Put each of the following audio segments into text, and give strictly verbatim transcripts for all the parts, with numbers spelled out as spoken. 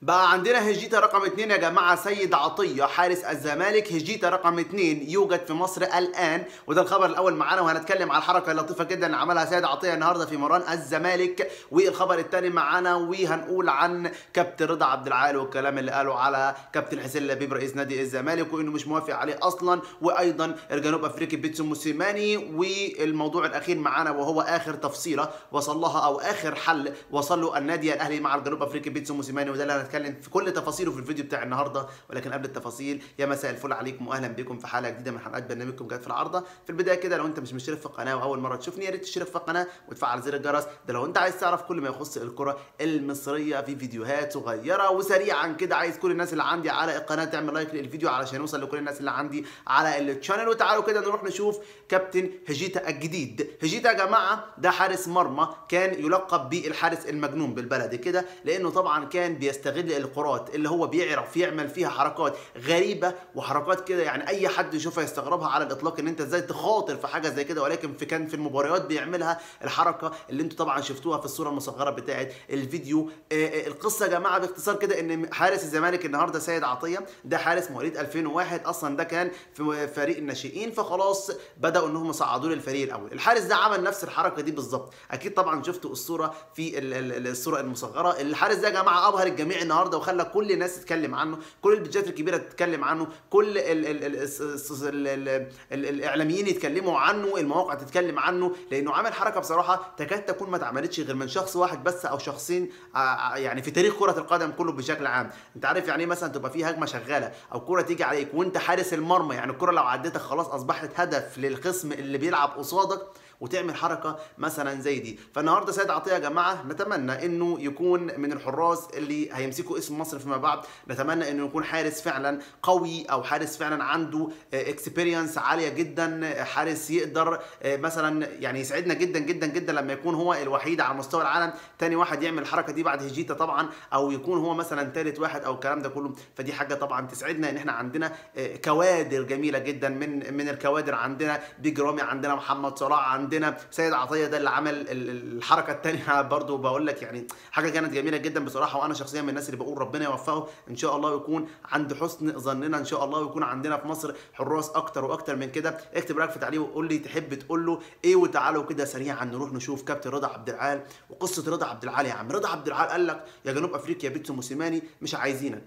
بقى عندنا هجيتا رقم اتنين يا جماعة، سيد عطية حارس الزمالك. هجيتا رقم اتنين يوجد في مصر الآن، وده الخبر الأول معانا، وهنتكلم على الحركة اللطيفة جدا اللي عملها سيد عطية النهارده في مران الزمالك. والخبر الثاني معانا وهنقول عن كابتن رضا عبد العال والكلام اللي قاله على كابتن حسين لبيب رئيس نادي الزمالك وإنه مش موافق عليه أصلا، وأيضا الجنوب أفريقي بيتسو موسيماني. والموضوع الأخير معانا وهو آخر تفصيلة وصل لها أو آخر حل وصل له النادي الأهلي مع الجنوب أفريقي بيتسو موسيماني، وده اللي هنتكلم في كل تفاصيله في الفيديو بتاع النهارده. ولكن قبل التفاصيل، يا مساء الفل عليكم واهلا بكم في حلقه جديده من حلقات برنامجكم جت في العارضه. في البدايه كده، لو انت مش مشترك في القناه واول مره تشوفني، يا ريت تشترك في القناه وتفعل زر الجرس، ده لو انت عايز تعرف كل ما يخص الكره المصريه في فيديوهات صغيره. وسريعا كده، عايز كل الناس اللي عندي على القناه تعمل لايك للفيديو علشان يوصل لكل الناس اللي عندي على الشانل. وتعالوا كده نروح نشوف كابتن هجيتا الجديد. هجيتا يا جماعه ده حارس مرمى كان يلقب بالحارس المجنون بالبلدي كده، لانه طبعا كان بيستغل الكرات اللي هو بيعرف يعمل فيها حركات غريبه وحركات كده، يعني اي حد يشوفها يستغربها على الاطلاق ان انت ازاي تخاطر في حاجه زي كده. ولكن في كان في المباريات بيعملها الحركه اللي انتوا طبعا شفتوها في الصوره المصغره بتاعه الفيديو. آه القصه يا جماعه باختصار كده، ان حارس الزمالك النهارده سيد عطيه ده حارس مواليد ألفين وواحد، اصلا ده كان في فريق الناشئين، فخلاص بداوا انهم صعدوه للفريق الاول. الحارس ده عمل نفس الحركه دي بالظبط، اكيد طبعا شفتوا الصوره في الصوره المصغره. الحارس ده يا جماعه ابهر الجميع النهارده وخلى كل الناس تتكلم عنه، كل البيجات الكبيره تتكلم عنه، كل ال ال ال ال ال ال الاعلاميين يتكلموا عنه، المواقع تتكلم عنه، لانه عمل حركه بصراحه تكاد تكون ما اتعملتش غير من شخص واحد بس او شخصين يعني في تاريخ كره القدم كله بشكل عام. انت عارف يعني ايه مثلا تبقى في هجمه شغاله او كره تيجي عليك وانت حارس المرمى، يعني الكره لو عدتك خلاص اصبحت هدف للخصم اللي بيلعب قصادك، وتعمل حركه مثلا زي دي. فالنهارده سيد عطيه يا جماعه نتمنى انه يكون من الحراس اللي هيمسكوا اسم مصر فيما بعد، نتمنى انه يكون حارس فعلا قوي او حارس فعلا عنده اكسبيرينس عاليه جدا، حارس يقدر مثلا يعني يسعدنا جدا جدا جدا لما يكون هو الوحيد على مستوى العالم تاني واحد يعمل الحركه دي بعد هجيتا طبعا، او يكون هو مثلا ثالث واحد او الكلام ده كله. فدي حاجه طبعا تسعدنا ان احنا عندنا كوادر جميله جدا من من الكوادر. عندنا بيج رامي، عندنا محمد صلاح، عندنا عندنا سيد عطيه ده اللي عمل الحركه الثانيه برضو. بقول لك يعني حاجه كانت جميله جدا بصراحه، وانا شخصيا من الناس اللي بقول ربنا يوفقه ان شاء الله، ويكون عند حسن ظننا ان شاء الله، ويكون عندنا في مصر حراس اكتر واكتر من كده. اكتب رايك في تعليق وقول لي تحب تقول له ايه. وتعالوا كده سريعا نروح نشوف كابتن رضا عبد العال وقصه رضا عبد العال. يا عم رضا عبد العال قال لك يا جنوب افريقيا بيتسو موسيماني مش عايزينك،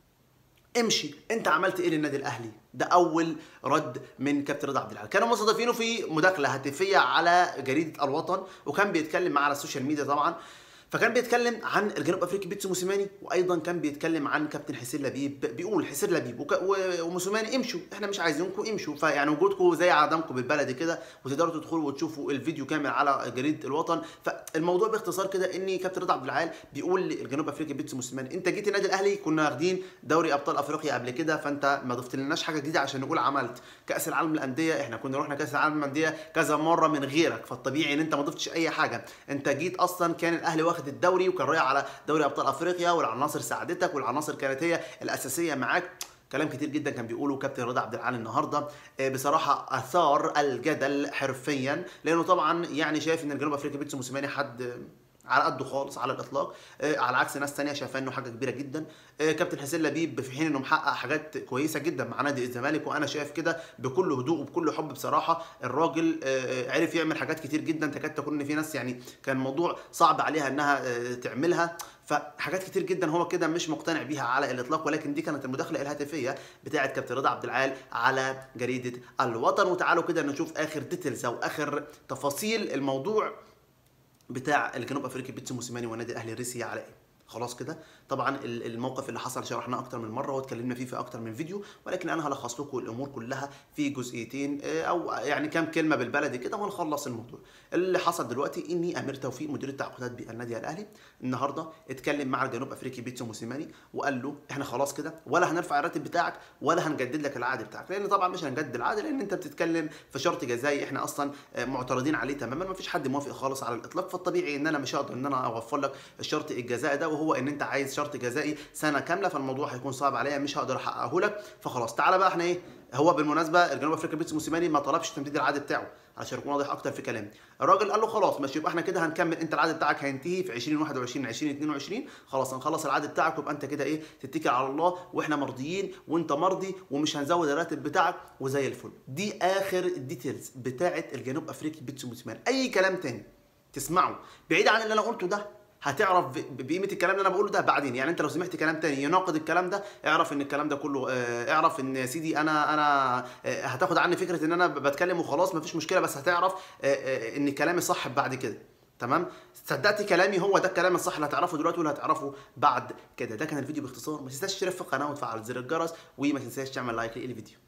امشي. انت عملت ايه للنادي الاهلي؟ ده اول رد من كابتن رضا عبد العال. كانوا مستضيفينه في مداخله هاتفيه على جريده الوطن، وكان بيتكلم معاه على السوشيال ميديا طبعا. فكان بيتكلم عن الجنوب افريقي بيتسو موسيماني، وايضا كان بيتكلم عن كابتن حسين لبيب، بيقول حسين لبيب وك... وموسيماني امشوا، احنا مش عايزينكم، امشوا. فيعني وجودكم زي عدمكم بالبلدي كده، وتقدروا تدخلوا وتشوفوا الفيديو كامل على جريده الوطن. فالموضوع باختصار كده ان كابتن رضا عبد العال بيقول للجنوب افريقي بيتسو موسيماني انت جيت النادي الاهلي، كنا واخدين دوري ابطال افريقيا قبل كده، فانت ما ضفتلناش حاجه جديده عشان نقول عملت كاس العالم للانديه. احنا كنا رحنا كاس العالم للانديه كذا مره من غيرك، فالطبيعي ان انت ما ضفتش اي حاجه. انت جيت اصلا كان الاهلي واخد الدوري وكان رايح على دوري ابطال افريقيا، والعناصر ساعدتك والعناصر كانت هي الاساسيه معاك. كلام كتير جدا كان بيقوله كابتن رضا عبد العال النهارده، بصراحه اثار الجدل حرفيا، لانه طبعا يعني شايف ان الجنوب افريقيا بيتسو موسيماني حد على قده خالص على الاطلاق، آه على عكس ناس ثانيه شايفاه انه حاجه كبيره جدا. آه كابتن حسين لبيب في حين انه محقق حاجات كويسه جدا مع نادي الزمالك، وانا شايف كده بكل هدوء وبكل حب بصراحه الراجل آه عرف يعمل حاجات كتير جدا تكاد تكون ان في ناس يعني كان الموضوع صعب عليها انها آه تعملها. فحاجات كتير جدا هو كده مش مقتنع بيها على الاطلاق، ولكن دي كانت المداخله الهاتفيه بتاعه كابتن رضا عبد العال على جريده الوطن. وتعالوا كده نشوف اخر ديتيلز او اخر تفاصيل الموضوع بتاع الجنوب افريقي بيتسو موسيماني والنادي الاهلي رسي على ايه. خلاص كده طبعا الموقف اللي حصل شرحناه اكتر من مره واتكلمنا فيه في اكتر من فيديو، ولكن انا هلخص لكم الامور كلها في جزئيتين او يعني كام كلمه بالبلدي كده ونخلص الموضوع. اللي حصل دلوقتي اني امير توفيق مدير التعاقدات بالنادي الاهلي النهارده اتكلم مع الجنوب افريقي بيتسو موسيماني وقال له احنا خلاص كده ولا هنرفع الراتب بتاعك ولا هنجدد لك العقد بتاعك، لان طبعا مش هنجدد العقد لان انت بتتكلم في شرط جزائي احنا اصلا معترضين عليه تماما، ما فيش حد موافق خالص على الاطلاق. فالطبيعي ان انا مش هقدر ان انا اوفر لك الشرط الجزائي ده، وهو ان انت عايز شرط جزائي سنه كامله، فالموضوع هيكون صعب عليا مش هقدر احققه لك. فخلاص تعالى بقى احنا ايه هو بالمناسبه الجنوب افريقيا بيتسو موسيماني ما طلبش تمديد العقد بتاعه، عشان اكون واضح اكتر في كلامي. الراجل قال له خلاص ماشي، يبقى احنا كده هنكمل، انت العقد بتاعك هينتهي في ألفين وواحد وعشرين ألفين واتنين وعشرين، خلاص هنخلص العقد بتاعك، ويبقى انت كده ايه تتكل على الله، واحنا مرضيين وانت مرضي، ومش هنزود الراتب بتاعك وزي الفل. دي اخر الديتيلز بتاعه الجنوب افريقي بيتسو موسيماني. اي كلام تاني تسمعه بعيد عن اللي انا قلته ده هتعرف بقيمه الكلام اللي انا بقوله ده بعدين. يعني انت لو سمعت كلام تاني يناقض الكلام ده، اعرف ان الكلام ده كله اه اعرف ان يا سيدي انا انا اه هتاخد عني فكره ان انا بتكلم وخلاص مفيش مشكله، بس هتعرف اه اه ان كلامي صح بعد كده. تمام؟ صدقت كلامي، هو ده الكلام الصح اللي هتعرفه دلوقتي واللي هتعرفه بعد كده. ده كان الفيديو باختصار. ما تنساش تشترك في القناه وتفعل زر الجرس، وما تنساش تعمل لايك للفيديو.